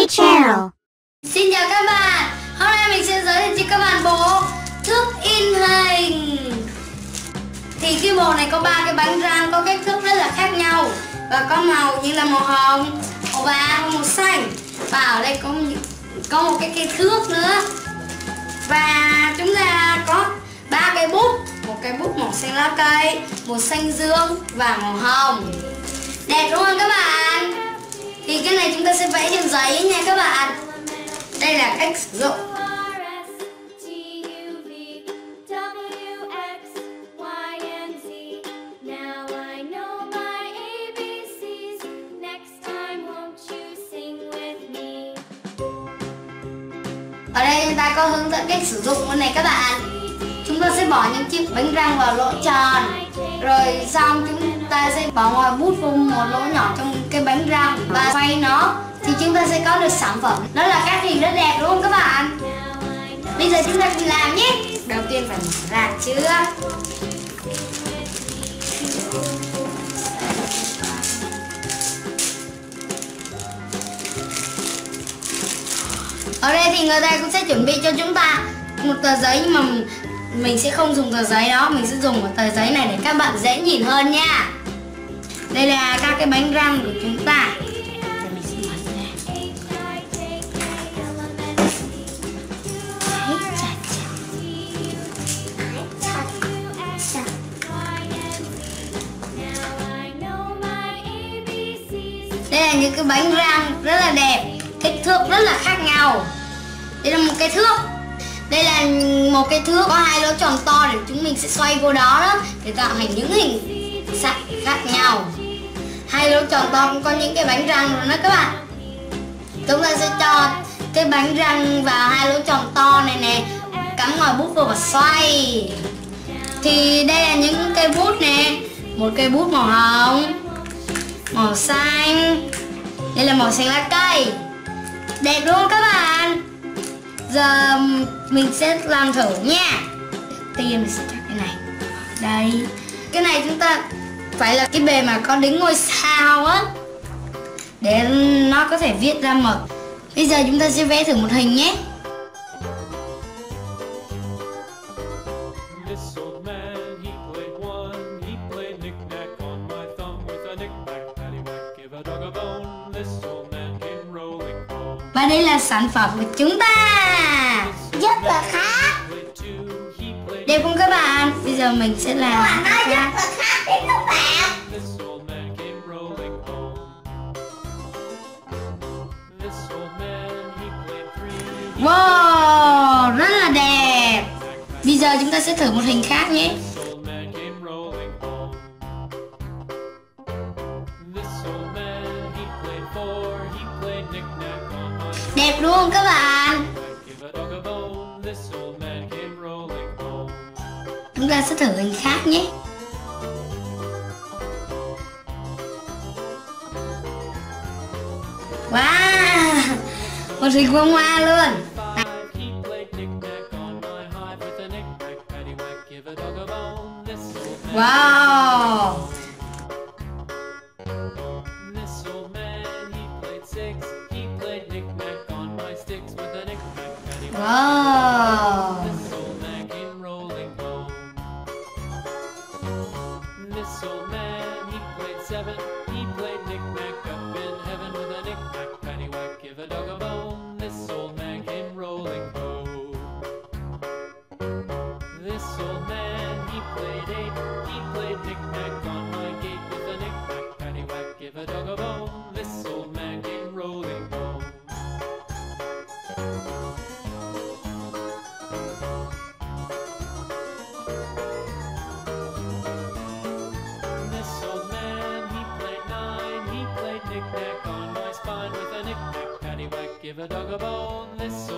Channel. Xin chào các bạn, hôm nay mình sẽ giới thiệu cho các bạn bộ thước in hình. Thì cái bộ này có 3 cái bánh răng có kích thước rất là khác nhau và có màu như là màu hồng, màu vàng, màu xanh. Và ở đây có một cái thước nữa. Và chúng ta có 3 cái bút, một cái bút màu xanh lá cây, màu xanh dương và màu hồng. Đẹp đúng không các bạn? Thì cái này chúng ta sẽ vẽ trên giấy nha các bạn. Đây là cách sử dụng. Ở đây chúng ta có hướng dẫn cách sử dụng cái này các bạn. Chúng ta sẽ bỏ những chiếc bánh răng vào lỗ tròn. Rồi xong chúng ta sẽ bỏ ngòi bút vô một lỗ nhỏ trong cái bánh răng và xoay nó thì chúng ta sẽ có được sản phẩm. Đó là các hình rất đẹp đúng không các bạn? Bây giờ chúng ta cùng làm nhé. Đầu tiên phải mở ra trước. Ở đây thì người ta cũng sẽ chuẩn bị cho chúng ta một tờ giấy, nhưng mà mình sẽ không dùng tờ giấy đó, mình sẽ dùng một tờ giấy này để các bạn dễ nhìn hơn nha. Đây là các cái bánh răng của chúng ta. Mình sẽ mở ra. Đây là những cái bánh răng rất là đẹp, kích thước rất là khác nhau. Đây là một cái thước. Đây là một cái thước có 2 lỗ tròn to để chúng mình sẽ xoay vô đó để tạo thành những hình sắc khác nhau. 2 lỗ tròn to cũng có những cái bánh răng rồi đó các bạn. Chúng ta sẽ cho cái bánh răng vào 2 lỗ tròn to này nè, cắm ngòi bút vào và xoay. Thì đây là những cây bút nè, một cây bút màu hồng, màu xanh, đây là màu xanh lá cây. Đẹp đúng không các bạn? Giờ mình sẽ làm thử nha. Tiên mình sẽ chọn cái này. Đây. Cái này chúng ta phải là cái bề mà có đính ngôi sao á, để nó có thể viết ra mực. Bây giờ chúng ta sẽ vẽ thử một hình nhé. Và đây là sản phẩm của chúng ta. Rất là khác. Đẹp không các bạn? Bây giờ mình sẽ làm các bạn nói rất là khác đấy các bạn. Wow, rất là đẹp. Bây giờ chúng ta sẽ thử một hình khác nhé. Đẹp đúng không các bạn? Chúng ta sẽ thử hình khác nhé. Wow, một hình bông hoa luôn. Wow. Wow. Give a dog a bone, this